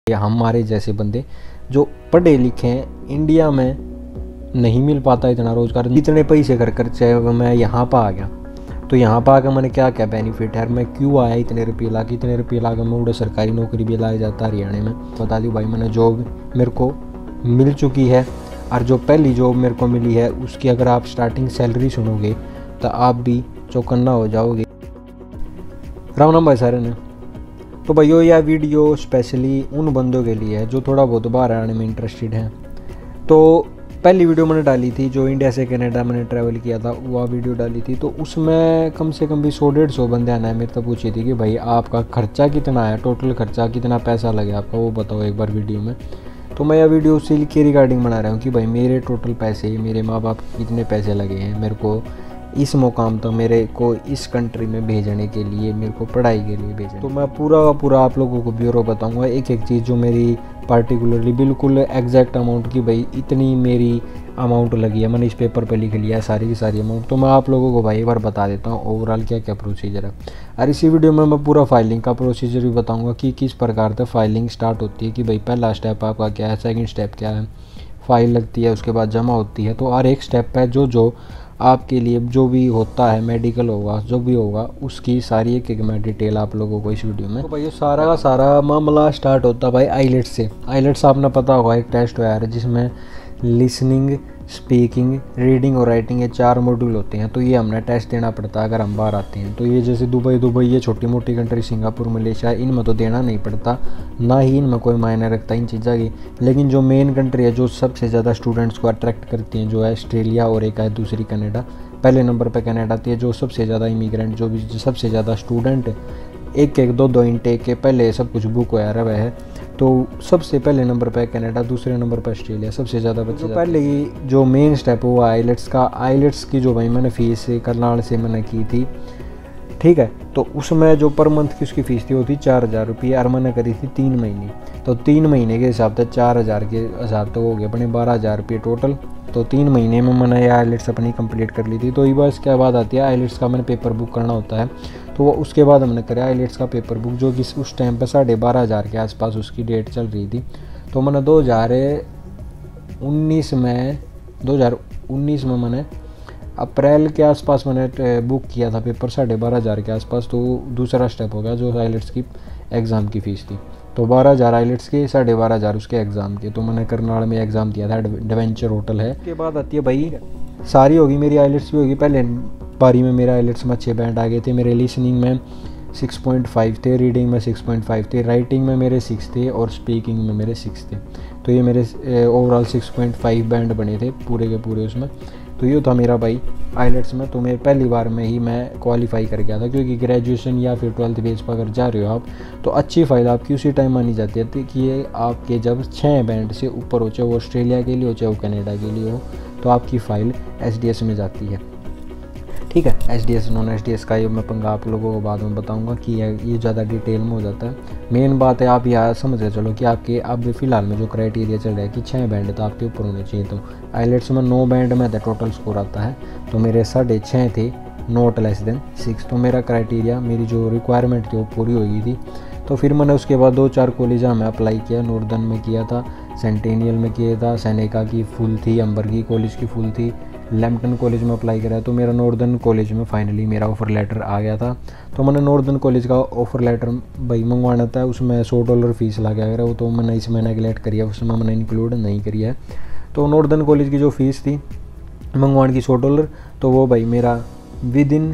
हमारे जैसे बंदे जो पढ़े लिखे हैं, इंडिया में नहीं मिल पाता इतना रोज़गार। इतने पैसे कर कर चाहे मैं यहाँ पर आ गया, तो यहाँ पर आकर मैंने क्या क्या बेनिफिट है, मैं क्यों आया इतने रुपये ला के मैं उड़े सरकारी नौकरी भी ला जाता हरियाणा में। बता दूँ भाई, मैंने जॉब मेरे को मिल चुकी है, और जो पहली जॉब मेरे को मिली है उसकी अगर आप स्टार्टिंग सैलरी सुनोगे तो आप भी चौकन्ना हो जाओगे। राम राम भाई सारे ने। तो भाइयों, यह वीडियो स्पेशली उन बंदों के लिए है जो थोड़ा बहुत बाहर आने में इंटरेस्टेड हैं। तो पहली वीडियो मैंने डाली थी जो इंडिया से कनाडा मैंने ट्रैवल किया था, वह वीडियो डाली थी। तो उसमें कम से कम भी 100-150 बंदे आना है मेरे तो पूछी थी कि भाई आपका खर्चा कितना है, टोटल खर्चा कितना पैसा लगे आपका, वो बताओ एक बार वीडियो में। तो मैं यह वीडियो उसी के रिगार्डिंग बना रहा हूँ कि भाई मेरे टोटल पैसे, मेरे माँ बाप कितने पैसे लगे हैं मेरे को इस मुकाम तक, मेरे को इस कंट्री में भेजने के लिए, मेरे को पढ़ाई के लिए भेजने। तो मैं पूरा आप लोगों को ब्यूरो बताऊंगा, एक एक चीज़ जो मेरी पार्टिकुलरली बिल्कुल एग्जैक्ट अमाउंट की, भाई इतनी मेरी अमाउंट लगी है, मैंने इस पेपर पे लिख लिया है सारी की सारी अमाउंट। तो मैं आप लोगों को भाई एक बार बता देता हूँ ओवरऑल क्या क्या प्रोसीजर है। और इसी वीडियो में मैं पूरा फाइलिंग का प्रोसीजर भी बताऊँगा कि किस प्रकार से फाइलिंग स्टार्ट होती है, कि भाई पहला स्टेप आपका क्या है, सेकेंड स्टेप क्या है, फाइल लगती है, उसके बाद जमा होती है। तो हर एक स्टेप है जो आपके लिए जो भी होता है, मेडिकल होगा जो भी होगा, उसकी सारी एक मैं डिटेल आप लोगों को इस वीडियो में। तो भाई ये सारा का सारा मामला स्टार्ट होता है भाई आईलेट्स से। आईलेट्स आपने पता होगा एक टेस्ट हुआ है जिसमें लिसनिंग, स्पीकिंग, रीडिंग और राइटिंग, ये 4 मॉड्यूल होते हैं। तो ये हमने टेस्ट देना पड़ता है अगर हम बाहर आते हैं। तो ये जैसे दुबई ये छोटी मोटी कंट्री, सिंगापुर, मलेशिया, इनमें तो देना नहीं पड़ता, ना ही इनमें कोई मायने रखता इन चीज़ों की। लेकिन जो मेन कंट्री है जो सबसे ज़्यादा स्टूडेंट्स को अट्रैक्ट करती हैं, जो है ऑस्ट्रेलिया और एक है दूसरी कनाडा। पहले नंबर पर कनाडा आती है, जो सबसे ज़्यादा इमिग्रेंट, जो भी सबसे ज़्यादा स्टूडेंट एक दो इंटेक के पहले सब कुछ बुक हुआ रहा है। तो सबसे पहले नंबर पर कनाडा, दूसरे नंबर पर ऑस्ट्रेलिया, सबसे ज़्यादा बच्चे। तो पहले ही जो मेन स्टेप हुआ आईलेट्स का, आईलेट्स की जो भाई मैंने फ़ीस करनाल से मैंने की थी, ठीक है। तो उसमें जो पर मंथ की उसकी फ़ीस थी वो थी 4000 रुपये, और मैंने करी थी 3 महीने। तो 3 महीने के हिसाब से 4000 के हिसाब तो हो गए अपने 12000 रुपये टोटल। तो 3 महीने में मैंने ये आईलेट्स अपनी कंप्लीट कर ली थी। तो ये बार इसके बाद आती है आईलेट्स का मैंने पेपर बुक करना होता है। तो वो उसके बाद हमने करा आईलेट्स का पेपर बुक, जो कि उस टाइम पर 12500 के आसपास उसकी डेट चल रही थी। तो मैंने 2019 में मैंने अप्रैल के आसपास मैंने बुक किया था पेपर 12500 के आसपास। तो दूसरा स्टेप हो गया जो आईलेट्स की एग्ज़ाम की फ़ीस थी। तो 12000 आईलेट्स के, 12500 उसके एग्ज़ाम के। तो मैंने करनाल में एग्ज़ाम दिया था, एडवेंचर होटल है। उसके बाद आती है भाई, सारी होगी मेरी आईलेट्स भी होगी। पहले बारी में मेरा आईलेट्स में 6 बैंड आ गए थे। मेरे लिसनिंग में 6.5 थे, रीडिंग में 6.5 थे, राइटिंग में मेरे 6 थे और स्पीकिंग में मेरे 6 थे। तो ये मेरे ओवरऑल 6.5 बैंड बने थे पूरे के पूरे उसमें। तो ये था मेरा भाई आईलेट्स में। तो मेरे पहली बार में ही मैं क्वालिफाई कर गया था, क्योंकि ग्रेजुएशन या फिर 12th बेस पर अगर जा रहे हो आप, तो अच्छी फाइल आपकी उसी टाइम मानी जाती है कि ये आपके जब 6 बैंड से ऊपर हो, चाहे वो ऑस्ट्रेलिया के लिए हो चाहे वो कनाडा के लिए हो, तो आपकी फ़ाइल SDS में जाती है, ठीक है। SDS नॉन SDS का ये मैं पंगा आप लोगों को बाद में बताऊंगा कि ये ज़्यादा डिटेल में हो जाता है। मेन बात है आप यहाँ समझ के चलो कि आपके अब फिलहाल में जो क्राइटेरिया चल रहा है कि 6 बैंड तो आपके ऊपर होने चाहिए। तो आईलेट्स में 9 बैंड में टोटल स्कोर आता है, तो मेरे 6.5 थे, नॉट लेस देन 6। तो मेरा क्राइटेरिया, मेरी जो रिक्वायरमेंट थी वो पूरी हो गई थी। तो फिर मैंने उसके बाद 2-4 कॉलेज में अप्लाई किया। नॉर्दर्न में किया था, सेंटेनियल में किया था, सेनेका की फुल थी, अंबर्गी कॉलेज की फुल थी, लैम्पटन कॉलेज में अप्लाई करा। तो मेरा नॉर्दर्न कॉलेज में फाइनली मेरा ऑफ़र लेटर आ गया था। तो मैंने नॉर्दर्न कॉलेज का ऑफ़र लेटर भाई मंगवाना था, उसमें $100 फ़ीस लगा गया। वो तो मैंने इस महीने नेगलेक्ट करिए, उसमें मैंने इंक्लूड नहीं करी है। तो नॉर्दर्न कॉलेज की जो फ़ीस थी मंगवाने की $100, तो वो भाई मेरा विदिन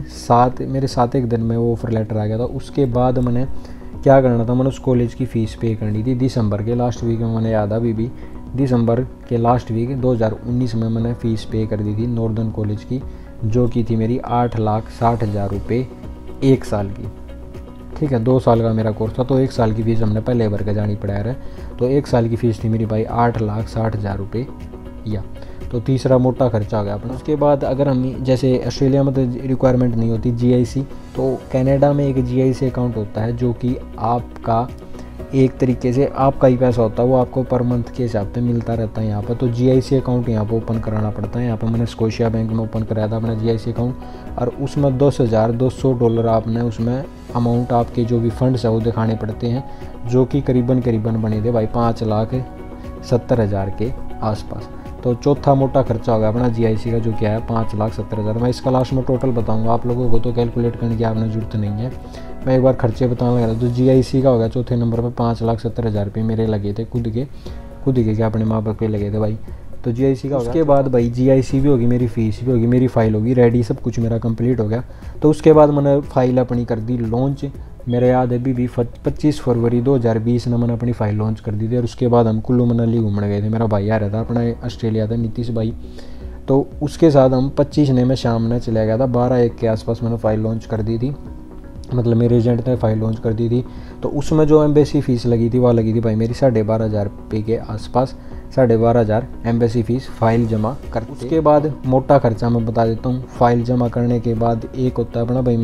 7 दिन में वो ऑफ़र लेटर आ गया था। उसके बाद मैंने क्या करना था, मैंने उस कॉलेज की फ़ीस पे करनी थी। दिसंबर के लास्ट वीक में, मैंने याद अभी भी, दिसंबर के लास्ट वीक 2019 में मैंने फ़ीस पे कर दी थी नॉर्दर्न कॉलेज की, जो की थी मेरी 8,60,000 रुपये 1 साल की, ठीक है। 2 साल का मेरा कोर्स था, तो 1 साल की फ़ीस हमने पहले भर के जानी पड़ा है। तो 1 साल की फ़ीस थी मेरी भाई 8,60,000 रुपये या। तो तीसरा मोटा खर्चा आ गया अपना। उसके बाद अगर हम जैसे ऑस्ट्रेलिया में तो रिक्वायरमेंट नहीं होती GIC, तो कनाडा में एक GIC अकाउंट होता है जो कि आपका एक तरीके से आपका ही पैसा होता है, वो आपको पर मंथ के हिसाब से मिलता रहता है यहाँ पर। तो GIC अकाउंट यहाँ पर ओपन कराना पड़ता है। यहाँ पर मैंने स्कोशिया बैंक में ओपन कराया था अपना GIC अकाउंट, और उसमें $10,200 आपने उसमें अमाउंट आपके जो भी फंड्स है वो दिखाने पड़ते हैं, जो कि करीबन बने थे भाई 5,70,000 के आसपास। तो चौथा मोटा खर्चा होगा अपना GIC का, जो क्या है 5,70,000। मैं इसका लास्ट में टोटल बताऊंगा आप लोगों को, तो कैलकुलेट करने की आपने जरूरत नहीं है, मैं एक बार खर्चे बताने लगा। तो GIC का होगा चौथे नंबर पर 5,70,000 रुपये मेरे लगे थे, खुद के क्या अपने माँ बाप के लगे थे भाई। तो GIC का होगा। उसके बाद भाई GIC भी होगी, मेरी फीस भी होगी, मेरी फ़ाइल होगी रेडी, सब कुछ मेरा कंप्लीट हो गया। तो उसके बाद मैंने फ़ाइल अपनी कर दी लॉन्च। मेरे याद है भी 25 फरवरी 2020 में मैंने अपनी फ़ाइल लॉन्च कर दी थी। और उसके बाद हम कुल्लू मनाली घूमने गए थे, मेरा भाई आ रहा था अपना ऑस्ट्रेलिया था, नीतीश भाई। तो उसके साथ हम 25 ने मैं शाम में चला गया था, 12-1 के आसपास मैंने फ़ाइल लॉन्च कर दी थी, मतलब मेरे एजेंट ने फ़ाइल लॉन्च कर दी थी। तो उसमें जो एम्बेसी फ़ीस लगी थी वह लगी थी भाई मेरी 12,500 रुपये के आसपास, 12,500 एम्बेसी फ़ीस फ़ाइल जमा कर। उसके बाद मोटा खर्चा मैं बता देता हूँ। फ़ाइल जमा करने के बाद एक होता है अपना भाई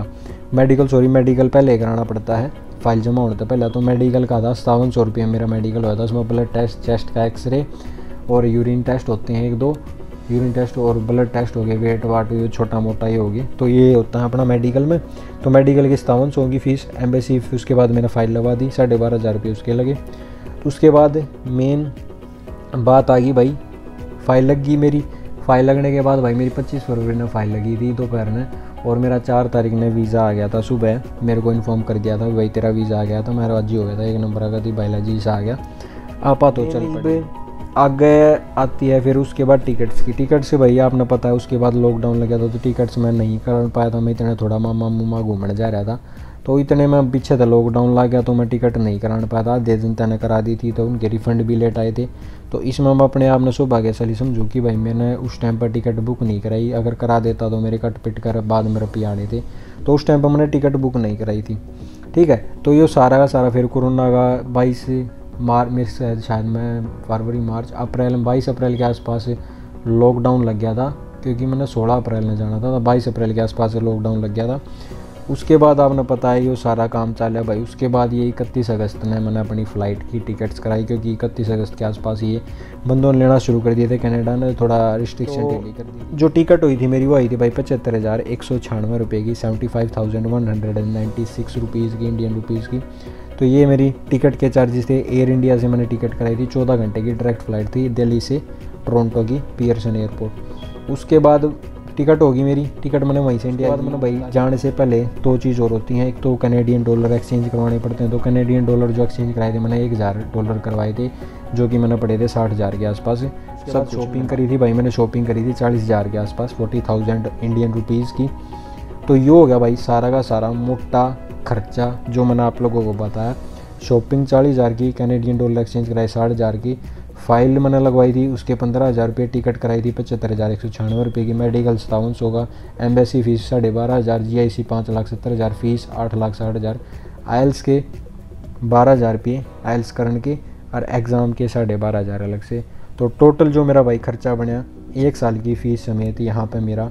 मेडिकल पहले कराना पड़ता है फ़ाइल जमा होने से पहले। तो मेडिकल का था 5700 रुपये मेरा मेडिकल हुआ था। उसमें ब्लड टेस्ट, चेस्ट का एक्सरे और यूरिन टेस्ट होते हैं 1-2 यूरिन टेस्ट, और ब्लड टेस्ट हो गए, वेट वाट ये छोटा मोटा ये हो गया। तो ये होता है अपना मेडिकल में। तो मेडिकल की 5700 होगी फ़ीस एम्बेसी। उसके बाद मैंने फ़ाइल लगा दी, 12,500 रुपये उसके लगे। तो उसके बाद मेन बात आ गई भाई, फ़ाइल लग गई मेरी। फ़ाइल लगने के बाद भाई मेरी 25 फरवरी ने फ़ाइल लगी थी दोपहर में, और मेरा 4 तारीख ने वीज़ा आ गया था। सुबह मेरे को इन्फॉर्म कर दिया था भाई तेरा वीज़ा आ गया था, मेरा राजी हो गया था, 1 नंबर आ गया थी बायोलॉजी से आ गया आपा। तो चल पड़े आगे आती है फिर उसके बाद टिकट्स की। टिकट से भैया आपने पता है उसके बाद लॉकडाउन लग गया था, तो टिकट्स मैं नहीं कर पाया था। मैं इतने थोड़ा मामा घूमने जा रहा था, तो इतने में पीछे था लॉकडाउन लग गया, तो मैं टिकट नहीं करा पाया था। आधे दिन तने करा दी थी, तो उनके रिफ़ंड भी लेट आए थे। तो इसमें मैं अपने आप ने सौभाग्यशाली समझूँ कि भाई मैंने उस टाइम पर टिकट बुक नहीं कराई। अगर करा देता तो मेरे कट पिट कर बाद में रुपये आने थे, तो उस टाइम पर मैंने टिकट बुक नहीं कराई थी। ठीक है, तो ये सारा का सारा फिर कोरोना का 22 मेरे से शायद मैं फरवरी मार्च अप्रैल 22 अप्रैल के आसपास लॉकडाउन लग गया था, क्योंकि मैंने 16 अप्रैल में जाना था, तो 22 अप्रैल के आसपास लॉकडाउन लग गया था। उसके बाद आपने पता है ये सारा काम चला भाई। उसके बाद ये 31 अगस्त में मैंने अपनी फ़्लाइट की टिकट्स कराई, क्योंकि 31 अगस्त के आसपास ये बंदों ने लेना शुरू कर दिए थे, कनाडा ने थोड़ा रिस्ट्रिक्शन ढीली कर दी। जो टिकट हुई थी मेरी वो आई थी भाई 75,196 रुपये की, 75,196 रुपीज़ की, इंडियन रुपीज़ की। तो ये मेरी टिकट के चार्जेस थे। एयर इंडिया से मैंने टिकट कराई थी, 14 घंटे की डायरेक्ट फ़्लाइट थी दिल्ली से टोरंटो की पियर्सन एयरपोर्ट। उसके बाद टिकट होगी मेरी, टिकट मैंने वहीं से इंडिया मैंने भाई जाने से पहले 2 चीज़ और होती हैं। एक तो कैनेडियन डॉलर एक्सचेंज करवाने पड़ते हैं। तो कैनेडियन डॉलर जो एक्सचेंज कराए थे मैंने $1,000 करवाए थे, जो कि मैंने पड़े थे 60,000 के आसपास। सब शॉपिंग करी थी भाई मैंने, शॉपिंग करी थी 40,000 के आसपास, 40,000 इंडियन रुपीज़ की। तो ये हो गया भाई सारा का सारा मोटा खर्चा जो मैंने आप लोगों को बताया। शॉपिंग 40,000 की, कैनेडियन डॉलर एक्सचेंज कराई 60,000 की, फ़ाइल मैंने लगवाई थी उसके 15,000 रुपये, टिकट कराई थी 75,196 रुपये की, मेडिकल 5700 का, embassy fees 12,500, GIC 5,70,000 fees 8,60,000, IELTS के 12,000 रुपये आइल्स करने के, और एग्ज़ाम के 12,500 अलग से। तो टोटल जो मेरा भाई खर्चा बना 1 साल की फ़ीस समेत यहाँ पर मेरा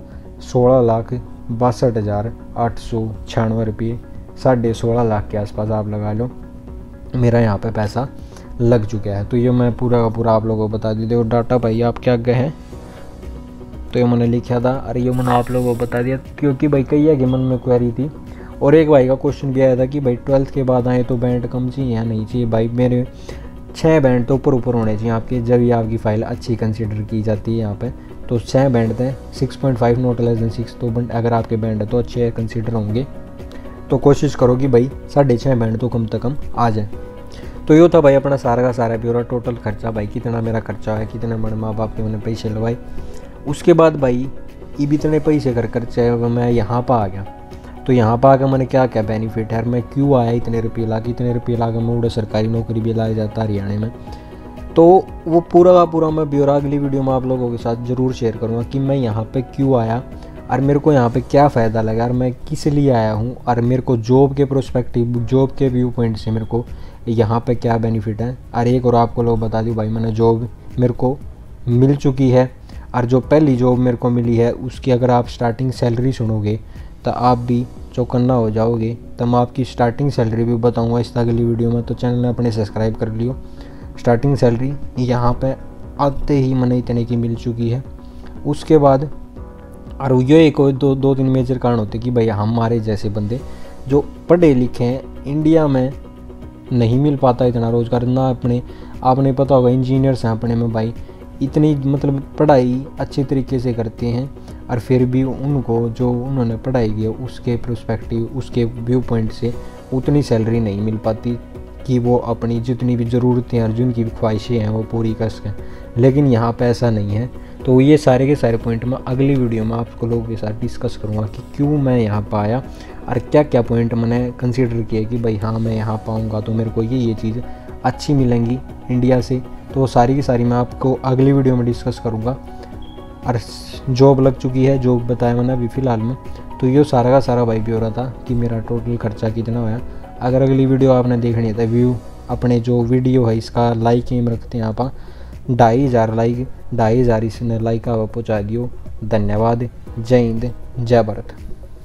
16,62,896 रुपये, 16.5 लाख के आसपास आप लगा लो मेरा यहाँ पे पैसा लग चुका है। तो ये मैं पूरा का पूरा आप लोगों को बता दी। और डाटा भाई आप क्या गए हैं, तो ये मैंने लिखा था, अरे ये मैंने आप लोगों को बता दिया, क्योंकि भाई कई है कि मन में क्वेरी थी। और एक भाई का क्वेश्चन भी आया था कि भाई 12th के बाद आए तो बैंड कम चाहिए या नहीं चाहिए। भाई मेरे 6 बैंड तो ऊपर होने चाहिए आपके, जब ये आपकी फ़ाइल अच्छी कंसिडर की जाती है यहाँ पर। तो 6 बैंड थे, 6.5 नॉट लेस देन 6। तो अगर आपके बैंड है तो अच्छे कंसिडर होंगे। तो कोशिश करो कि भाई 6.5 बैंड तो कम से कम आ जाए। तो ये था भाई अपना सारा का सारा ब्यौरा, टोटल खर्चा भाई कितना मेरा खर्चा है, कितने मेरे माँ बाप के मैंने पैसे लगाए। उसके बाद भाई ये भी इतने पैसे खर्चे मैं यहाँ पर आ गया। तो यहाँ पर आकर मैंने क्या क्या बेनिफिट है, मैं क्यों आया इतने रुपये ला के मैं उड़े सरकारी नौकरी भी लाया जाता हरियाणा में। तो वो पूरा का पूरा मैं ब्यौरा अगली वीडियो में आप लोगों के साथ ज़रूर शेयर करूँगा कि मैं यहाँ पे क्यों आया और मेरे को यहाँ पे क्या फ़ायदा लगा और मैं किस लिए आया हूँ, और मेरे को जॉब के प्रोस्पेक्टिव, जॉब के व्यू पॉइंट से मेरे को यहाँ पे क्या बेनिफिट है। और एक और आपको लोग बता दूँ भाई, मैंने जॉब मेरे को मिल चुकी है, और जो पहली जॉब मेरे को मिली है उसकी अगर आप स्टार्टिंग सैलरी सुनोगे तो आप भी चौकन्ना हो जाओगे। तो मैं आपकी स्टार्टिंग सैलरी भी बताऊंगा इस अगली वीडियो में, तो चैनल ने अपने सब्सक्राइब कर लियो। स्टार्टिंग सैलरी यहाँ पे आते ही मैंने इतने की मिल चुकी है। उसके बाद और ये एक दो तीन मेजर कारण होते कि भाई हमारे जैसे बंदे जो पढ़े लिखे हैं इंडिया में नहीं मिल पाता इतना रोज़गार ना। अपने आपने पता होगा इंजीनियर्स हैं अपने में भाई, इतनी मतलब पढ़ाई अच्छे तरीके से करते हैं और फिर भी उनको जो उन्होंने पढ़ाई की है उसके पर्सपेक्टिव उसके व्यू पॉइंट से उतनी सैलरी नहीं मिल पाती कि वो अपनी जितनी भी ज़रूरतें और जिनकी भी ख्वाहिशें हैं वो पूरी कर सकें। लेकिन यहाँ पे ऐसा नहीं है। तो ये सारे के सारे पॉइंट मैं अगली वीडियो में आपको लोगों के साथ डिस्कस करूँगा कि क्यों मैं यहाँ पर आया और क्या क्या पॉइंट मैंने कंसीडर किया कि भाई हाँ मैं यहाँ पाऊँगा तो मेरे को ये चीज़ अच्छी मिलेंगी इंडिया से। तो वो सारी की सारी मैं आपको अगली वीडियो में डिस्कस करूँगा। और जॉब लग चुकी है, जॉब बताया मैंने अभी फ़िलहाल में। तो ये सारा का सारा भाई भी हो रहा था कि मेरा टोटल खर्चा कितना हुआ। अगर अगली वीडियो आपने देखनी है तो व्यू अपने जो वीडियो है इसका लाइक एम रखते हैं आप 2500 लाइक, 2500 इसने लाइक आप पहुँचा दियो। धन्यवाद। जय हिंद, जय भारत।